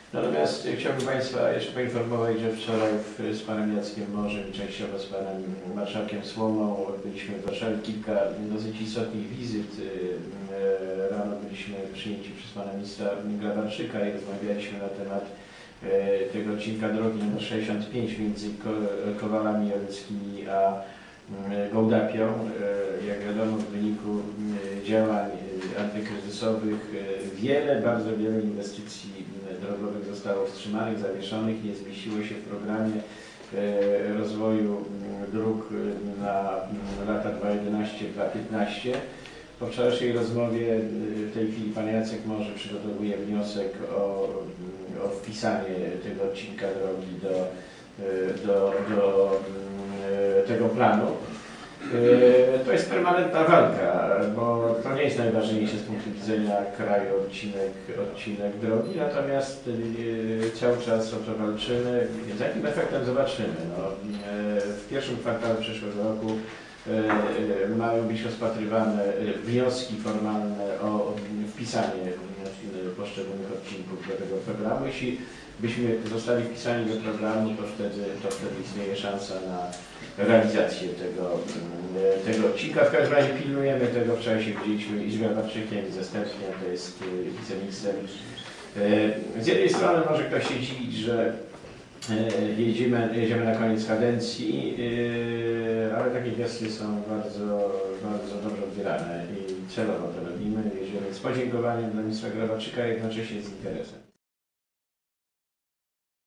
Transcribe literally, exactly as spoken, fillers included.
Natomiast chciałbym Państwa jeszcze poinformować, że wczoraj z Panem Jackiem Morzem i częściowo z Panem Marszałkiem Słomą byliśmy w Warszawie, kilka dosyć istotnych wizyt. Rano byliśmy przyjęci przez Pana Ministra Grabarczyka i rozmawialiśmy na temat tego odcinka drogi nr sześćdziesiąt pięć między Kowalami Jeleckimi a Gołdapią. Jak wiadomo, w wyniku działań antykryzysowych wiele, bardzo wiele inwestycji drogowych zostało wstrzymanych, zawieszonych, nie zmieściło się w programie rozwoju dróg na lata dwa tysiące jedenaście do dwa tysiące piętnaście. Po wczorajszej rozmowie w tej chwili Pan Jacek Morze przygotowuje wniosek o, o wpisanie tego odcinka drogi do, do, do tego planu. To jest permanentna walka, bo to nie jest najważniejsze z punktu widzenia kraju odcinek, odcinek drogi, natomiast cały czas o to walczymy. Z jakim efektem zobaczymy? No, w pierwszym kwartale przyszłego roku mają być rozpatrywane wnioski formalne o wpisanie poszczególnych odcinków do tego programu. Jeśli byśmy zostali wpisani do programu, to wtedy, to wtedy istnieje szansa na realizację tego, tego odcinka. W każdym razie pilnujemy tego. Wczoraj się widzieliśmy i z Grabarczykiem, i ze Stępniem, to jest wiceministrem. Z jednej strony może ktoś się dziwić, że jedziemy, jedziemy na koniec kadencji, ale takie gesty są bardzo, bardzo dobrze odbierane i celowo to robimy. Jedziemy z podziękowaniem dla ministra Grabarczyka, jednocześnie z interesem.